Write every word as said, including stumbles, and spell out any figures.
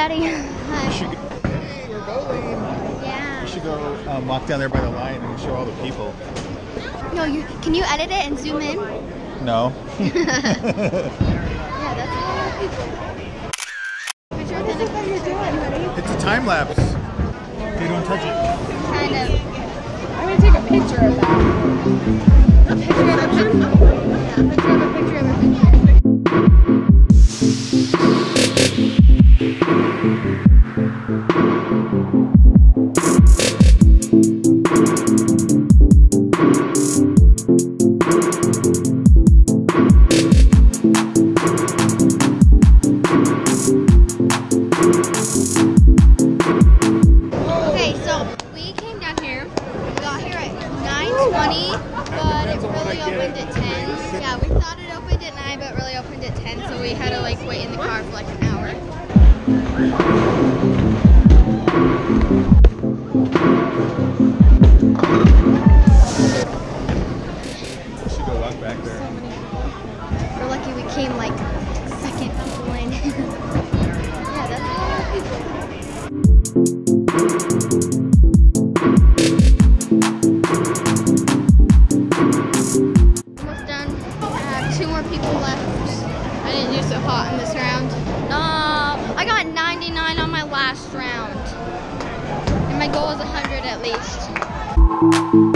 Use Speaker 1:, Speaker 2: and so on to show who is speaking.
Speaker 1: Daddy.
Speaker 2: We should go, hey, we're bowling.
Speaker 1: Yeah.
Speaker 2: We should go um, walk down there by the line and show all the people.
Speaker 1: No, you can you edit it and zoom in?
Speaker 2: No.
Speaker 1: Yeah, that's a lot of people. Picture of the you're doing.
Speaker 2: It's a time lapse. Okay, don't touch it.
Speaker 1: Kind of.
Speaker 3: I'm gonna take a picture of that.
Speaker 1: A picture of a picture. Yeah, a picture of a picture of a picture. Okay, so we came down here. We got here at nine twenty, but it really opened at ten. Yeah, we thought it opened at nine, but it really opened at ten, so we had to like wait in the car for like an hour.
Speaker 2: We should go walk back there.
Speaker 1: We're lucky we came like second people in. Yeah, that's a lot of people. Almost done. I have two more people left. I didn't do so hot in this round. No, I got ninety-nine on my last round. And my goal is one hundred at least.